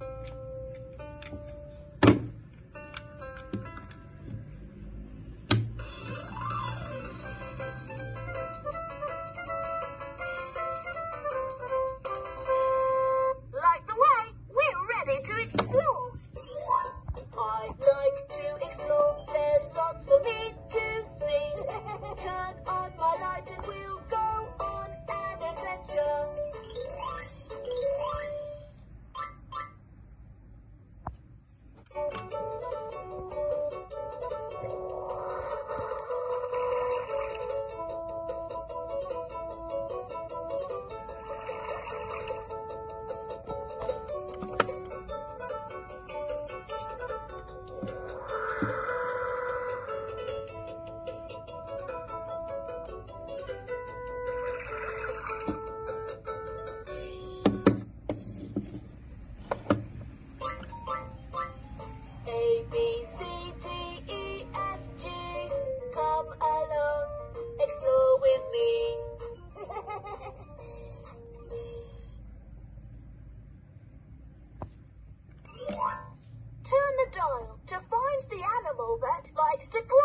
Light the way, we're ready to explore. I'd like to explore, there's lots for me to see. Turn on my light and we'll go on an adventure. A, B, C, D, E, F, G. Come along, explore with me. Turn the dial to find the animal that likes to